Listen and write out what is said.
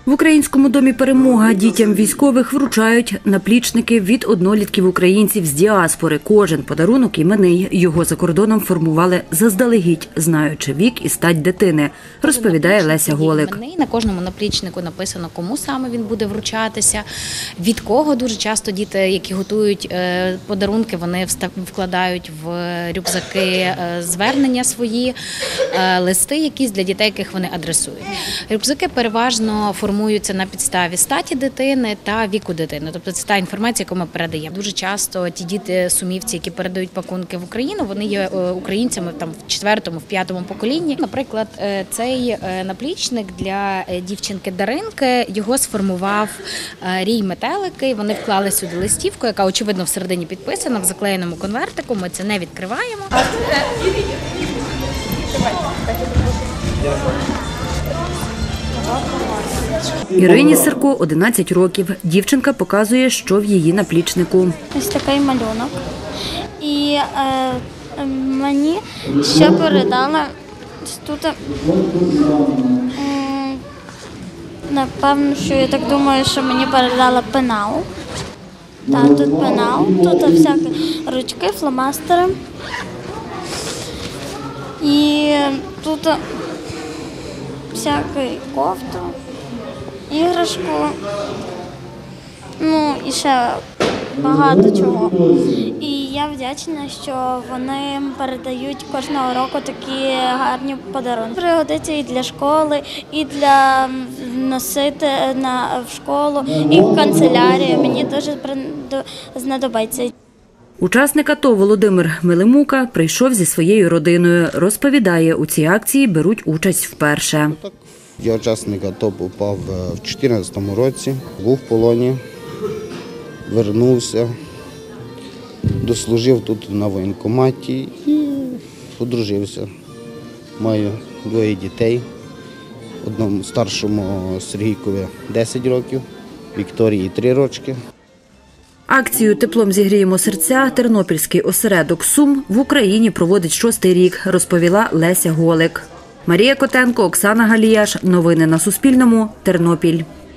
В Українському домі «Перемога» дітям військових вручають наплічники від однолітків українців з діаспори. Кожен подарунок іменний. Його за кордоном формували заздалегідь, знаючи вік і стать дитини, розповідає Леся Голик. На кожному наплічнику написано, кому саме він буде вручатися, від кого. Дуже часто діти, які готують подарунки, вони вкладають в рюкзаки звернення свої, листи якісь для дітей, яких вони адресують. Рюкзаки переважно формуються на підставі статі дитини та віку дитини. Тобто це та інформація, яку ми передаємо. Дуже часто ті діти-сумівці, які передають пакунки в Україну, вони є українцями там в 4-му, в 5-му поколінні. Наприклад, цей наплічник для дівчинки Даринки, його сформував Рій Метелики. Вони вклали сюди листівку, яка, очевидно, всередині підписана, в заклеєному конвертику. Ми це не відкриваємо. Ірині Сирко 11 років. Дівчинка показує, що в її наплічнику. Ось такий малюнок. І мені ще передали тут, напевно, що я так думаю, що мені передали пенал. Так, тут пенал, тут всякі ручки, фломастери. І тут всяку кофту, іграшку, ну і ще багато чого. І я вдячна, що вони передають кожного року такі гарні подарунки. Пригодиться і для школи, і для носити в школу, і в канцелярію. Мені дуже знадобиться. Учасник АТО Володимир Милимука прийшов зі своєю родиною. Розповідає, у цій акції беруть участь вперше. Я учасник АТО попав в 2014 році, був в полоні, вернувся, дослужив тут на воєнкоматі і одружився. Маю 2 дітей, одному старшому Сергійкові 10 років, Вікторії 3 рочки. Акцію «Теплом зігріємо серця» Тернопільський осередок «Сум» в Україні проводить 6-й рік, розповіла Леся Голик. Марія Котенко, Оксана Галіяш. Новини на Суспільному. Тернопіль.